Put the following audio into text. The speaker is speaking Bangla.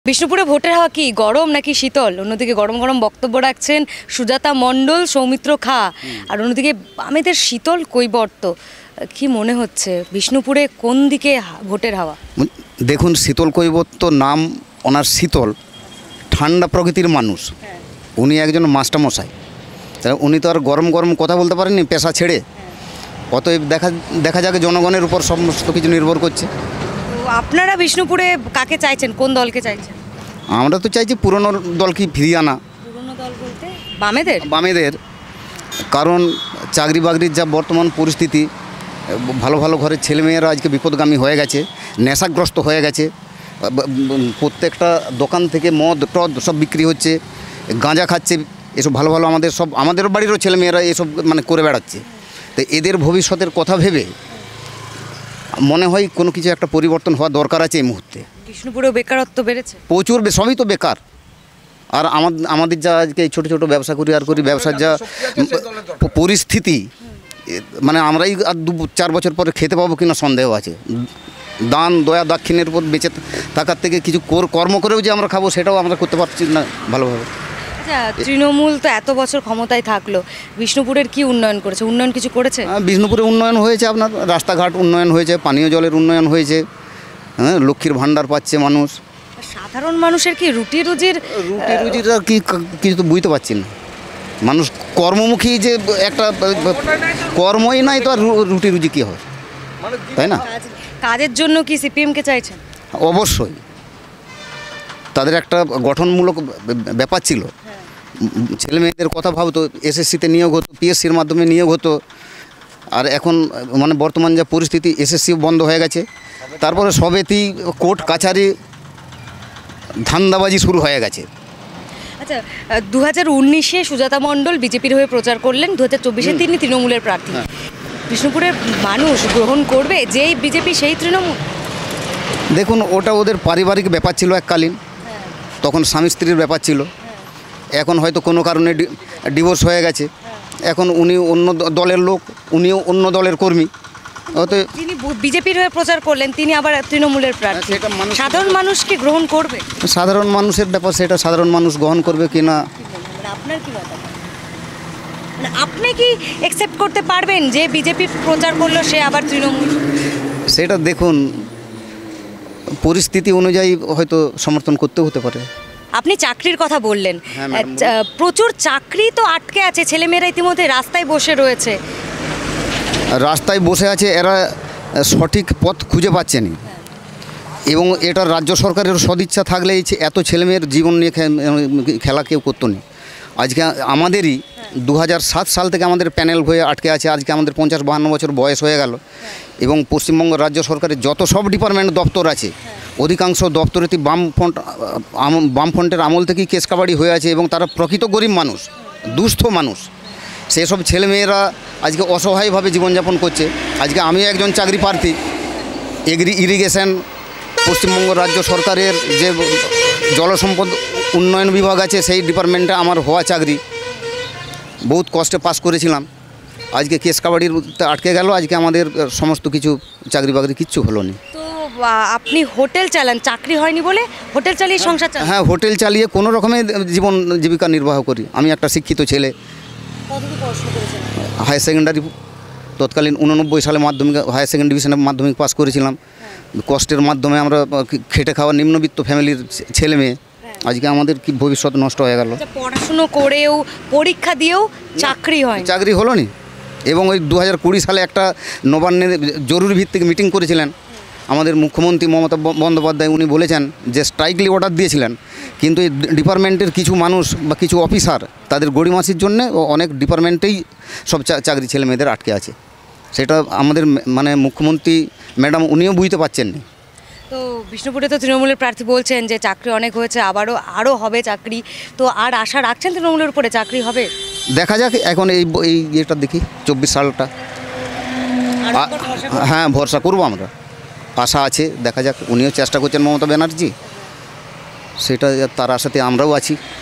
বিষ্ণুপুরে ভোটের হাওয়া কি গরম নাকি শীতল? অন্যদিকে গরম গরম বক্তব্য রাখছেন সুজাতা মণ্ডল, সৌমিত্র খাঁ, আর অন্যদিকে বামেদের শীতল কৈবর্ত। কি মনে হচ্ছে বিষ্ণুপুরে কোন দিকে ভোটের হাওয়া? দেখুন, শীতল কৈবর্ত নাম ওনার শীতল, ঠান্ডা প্রকৃতির মানুষ। উনি একজন মাস্টারমশাই, তাহলে উনি তো আর গরম গরম কথা বলতে পারেননি পেশা ছেড়ে। অতএব দেখা যাক জনগণের উপর সমস্ত কিছু নির্ভর করছে। আপনারা বিষ্ণুপুরে কাকে চাইছেন, কোন দলকে চাইছেন? আমরা তো চাইছি পুরনো দলকে ফিরিয়ে আনা। পুরনো দল বলতে বামেদের, কারণ চাকরি বাকরির যা বর্তমান পরিস্থিতি, ভালো ভালো ঘরের ছেলেমেয়েরা আজকে বিপদগামী হয়ে গেছে, নেশাগ্রস্ত হয়ে গেছে। প্রত্যেকটা দোকান থেকে মদ টদ সব বিক্রি হচ্ছে, গাঁজা খাচ্ছে, এসব ভালো ভালো আমাদের বাড়িরও ছেলেমেয়েরা এসব করে বেড়াচ্ছে। তো এদের ভবিষ্যতের কথা ভেবে মনে হয় কোনো কিছু একটা পরিবর্তন হওয়া দরকার আছে এই মুহূর্তে। বিষ্ণুপুরেও বেকারত্ব বেড়েছে প্রচুর, সবই তো বেকার। আর আমাদের যা আজকে ছোটো ছোটো ব্যবসা করি ব্যবসার যা পরিস্থিতি, আমরাই আর 2-4 বছর পরে খেতে পাবো কিনা সন্দেহ আছে। দান দয়া দাক্ষিণের উপর বেঁচে থাকার থেকে কিছু কর্ম করেও যে আমরা খাবো, সেটাও আমরা করতে পারছি না ভালোভাবে। আচ্ছা, তৃণমূল তো এত বছর ক্ষমতায় থাকলো, বিষ্ণুপুরের কি উন্নয়ন করেছে? উন্নয়ন কিছু করেছে? বিষ্ণুপুরে উন্নয়ন হয়েছে, আপনার রাস্তাঘাট উন্নয়ন হয়েছে, পানীয় জলের উন্নয়ন হয়েছে, হ্যাঁ, লক্ষ্মীর ভাণ্ডার পাচ্ছে মানুষ। সাধারণ মানুষের কি রুটি রুজির কি কিছু তো বুঝতে পারছি না। মানুষ কর্মমুখী, যে একটা কর্মই নাই তো আর রুটি রুজি কী হয়, তাই না? কাজের জন্য কি সিপিএমকে চাইছেন? অবশ্যই, তাদের একটা গঠনমূলক ব্যাপার ছিল। ছেলে মেয়েদের কথা ভাবতো, এসএসসিতে নিয়োগ হতো, পিএসসির মাধ্যমে নিয়োগ হতো। আর এখন বর্তমান যা পরিস্থিতি, এসএসসি বন্ধ হয়ে গেছে, তারপরে সবেতেই কোর্ট কাছারি ধান্দাবাজি শুরু হয়ে গেছে। আচ্ছা, 2019-এ সুজাতা মণ্ডল বিজেপির হয়ে প্রচার করলেন, 2024-এ তিনি তৃণমূলের প্রার্থী। বিষ্ণুপুরের মানুষ গ্রহণ করবে যেই বিজেপি সেই তৃণমূল? দেখুন, ওটা ওদের পারিবারিক ব্যাপার ছিল এককালীন, তখন স্বামী স্ত্রীর ব্যাপার ছিল। এখন হয়তো কোনো কারণে ডিভোর্স হয়ে গেছে, এখন উনি অন্য দলের লোক, উনিও অন্য দলের কর্মী। তিনি বিজেপির হয়ে প্রচার করলেন, তিনি আবার তৃণমূলের প্রার্থী। সাধারণ মানুষ কি গ্রহণ করবে? সাধারণ মানুষের ব্যাপার, সেটা সাধারণ মানুষ গ্রহণ করবে কি না। আপনার কি ব্যাপার? আপনি কি অ্যাকসেপ্ট করতে পারবেন যে বিজেপি প্রচার করলো সে আবার তৃণমূল? সেটা দেখুন, পরিস্থিতি অনুযায়ী হয়তো সমর্থন করতেও হতে পারে। আপনি চাকরির কথা বললেন, প্রচুর চাকরি তো আটকে আছে, ছেলেমেয়েরা ইতিমধ্যে রাস্তায় বসে রয়েছে। রাস্তায় বসে আছে, এরা সঠিক পথ খুঁজে পাচ্ছেনি। এবং এটা রাজ্য সরকারের সদিচ্ছা থাকলে এত ছেলেমেয়ের জীবন নিয়ে খেলা কেউ করতো না। আজকে আমাদেরই 2007 সাল থেকে আমাদের প্যানেল হয়ে আটকে আছে, আজকে আমাদের 50-52 বছর বয়স হয়ে গেল। এবং পশ্চিমবঙ্গ রাজ্য সরকারের যত সব ডিপার্টমেন্ট দপ্তর আছে, অধিকাংশ দপ্তরেতে বামফ্রন্টের আমল থেকেই কেস কাবাডি হয়ে আছে, এবং তারা প্রকৃত গরিব মানুষ, দুস্থ মানুষ। সেসব ছেলেমেয়েরা আজকে অসহায়ভাবে জীবনযাপন করছে। আজকে আমিও একজন চাকরি প্রার্থী, ইরিগেশন, পশ্চিমবঙ্গ রাজ্য সরকারের যে জলসম্পদ উন্নয়ন বিভাগ আছে, সেই ডিপার্টমেন্টে আমার হওয়া চাকরি, বহুত কষ্টে পাস করেছিলাম। আজকে কেস কাবাডির আটকে গেল, আজকে আমাদের সমস্ত কিছু চাকরি বাকরি কিচ্ছু হলো না। তো আপনি হোটেল চালান, চাকরি হয়নি বলে হোটেল চালিয়ে সংসার চালান? হ্যাঁ, হোটেল চালিয়ে কোনো রকমে জীবন জীবিকা নির্বাহ করি। আমি একটা শিক্ষিত ছেলে। হায়ার সেকেন্ডারি তৎকালীন 89 সালে হায়ার সেকেন্ডারি ডিভিশনে মাধ্যমিক পাস করেছিলাম। কষ্টের মাধ্যমে আমরা খেটে খাওয়া নিম্নবিত্ত ফ্যামিলির ছেলে মেয়ে, আজকে আমাদের কি ভবিষ্যৎ নষ্ট হয়ে গেল। পড়াশুনো করেও, পরীক্ষা দিয়েও চাকরি হলো না। এবং ওই 2020 সালে একটা নবান্নের জরুরি ভিত্তিক মিটিং করেছিলেন আমাদের মুখ্যমন্ত্রী মমতা বন্দ্যোপাধ্যায়। উনি বলেছেন যে স্ট্রাইকলি অর্ডার দিয়েছিলেন, কিন্তু এই ডিপার্টমেন্টের কিছু মানুষ বা কিছু অফিসার তাদের গড়িমাসির জন্য অনেক ডিপার্টমেন্টেই সব চাকরি ছেলে মেয়েদের আটকে আছে। সেটা আমাদের মুখ্যমন্ত্রী ম্যাডাম উনিও বুঝতে পারছেন না। তো বিষ্ণুপুরে তো তৃণমূলের প্রার্থী বলছেন যে চাকরি অনেক হয়েছে, আরও হবে চাকরি, তো আর আশা রাখছেন তৃণমূলের উপরে চাকরি হবে? দেখা যাক, এখন এই ইয়েটা দেখি 24 সালটা। হ্যাঁ, ভরসা করবো আমরা, আশা আছে। দেখা যাক, উনিও চেষ্টা করছেন মমতা ব্যানার্জি, সেটা তার আশাতে আমরাও আছি।